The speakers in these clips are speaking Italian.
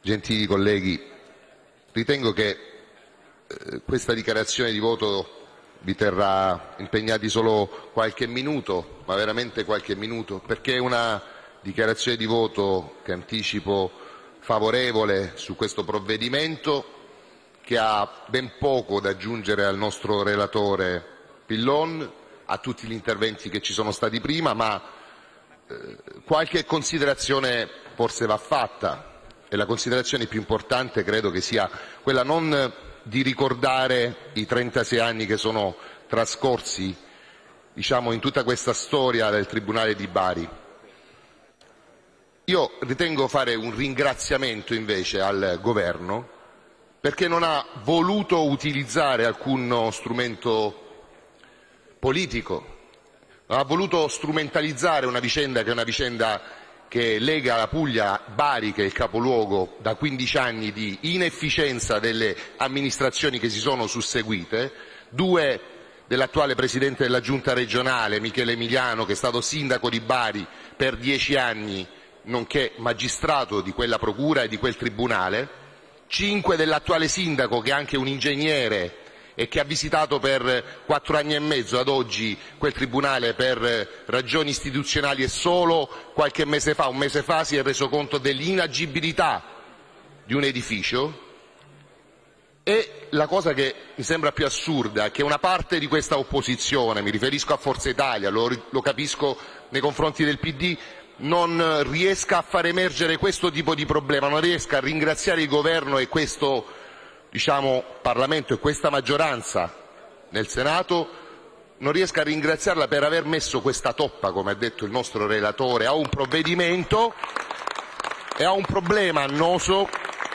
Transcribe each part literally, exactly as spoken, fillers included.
gentili colleghi, ritengo che eh, questa dichiarazione di voto vi terrà impegnati solo qualche minuto, ma veramente qualche minuto, perché è una dichiarazione di voto che anticipo favorevole su questo provvedimento, che ha ben poco da aggiungere al nostro relatore Pillon, a tutti gli interventi che ci sono stati prima, ma eh, qualche considerazione forse va fatta, e la considerazione più importante credo che sia quella non di ricordare i trentasei anni che sono trascorsi, diciamo, in tutta questa storia del Tribunale di Bari. Io ritengo fare un ringraziamento invece al Governo, perché non ha voluto utilizzare alcuno strumento politico, non ha voluto strumentalizzare una vicenda che è una vicenda che lega la Puglia a Bari, che è il capoluogo, da quindici anni di inefficienza delle amministrazioni che si sono susseguite, due dell'attuale Presidente della Giunta regionale, Michele Emiliano, che è stato sindaco di Bari per dieci anni, nonché magistrato di quella procura e di quel tribunale, cinque dell'attuale sindaco, che è anche un ingegnere e che ha visitato per quattro anni e mezzo ad oggi quel tribunale per ragioni istituzionali, e solo qualche mese fa, un mese fa, si è reso conto dell'inagibilità di un edificio. E la cosa che mi sembra più assurda è che una parte di questa opposizione, mi riferisco a Forza Italia, lo, lo capisco nei confronti del P D, non riesca a far emergere questo tipo di problema, non riesca a ringraziare il Governo e questo, diciamo, Parlamento e questa maggioranza nel Senato, non riesca a ringraziarla per aver messo questa toppa, come ha detto il nostro relatore, a un provvedimento e a un problema annoso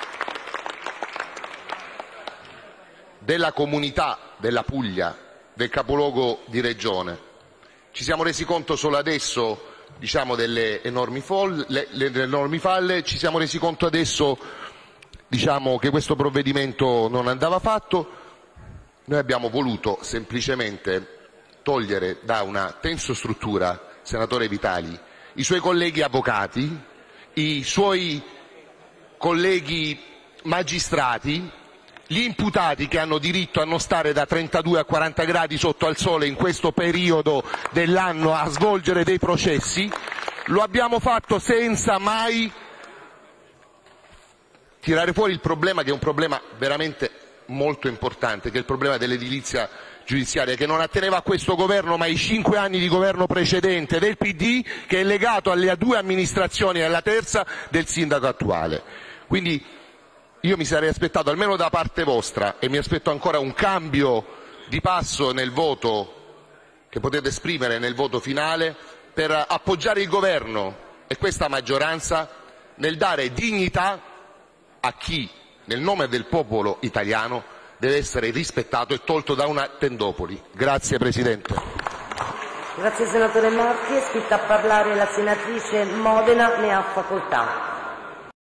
della comunità della Puglia, del capoluogo di regione. Ci siamo resi conto solo adesso, diciamo, delle enormi, folle, le, le, le enormi falle, ci siamo resi conto adesso, diciamo, che questo provvedimento non andava fatto. Noi abbiamo voluto semplicemente togliere da una tensostruttura, senatore Vitali, i suoi colleghi avvocati, i suoi colleghi magistrati, gli imputati che hanno diritto a non stare da trentadue a quaranta gradi sotto al sole in questo periodo dell'anno a svolgere dei processi. Lo abbiamo fatto senza mai tirare fuori il problema, che è un problema veramente molto importante, che è il problema dell'edilizia giudiziaria, che non atteneva a questo governo ma ai cinque anni di governo precedente del P D, che è legato alle due amministrazioni e alla terza del sindaco attuale. Quindi io mi sarei aspettato, almeno da parte vostra, e mi aspetto ancora un cambio di passo nel voto che potete esprimere nel voto finale, per appoggiare il Governo e questa maggioranza nel dare dignità a chi, nel nome del popolo italiano, deve essere rispettato e tolto da una tendopoli. Grazie Presidente. Grazie senatore Marti. È iscritta a parlare la senatrice Modena, ne ha facoltà.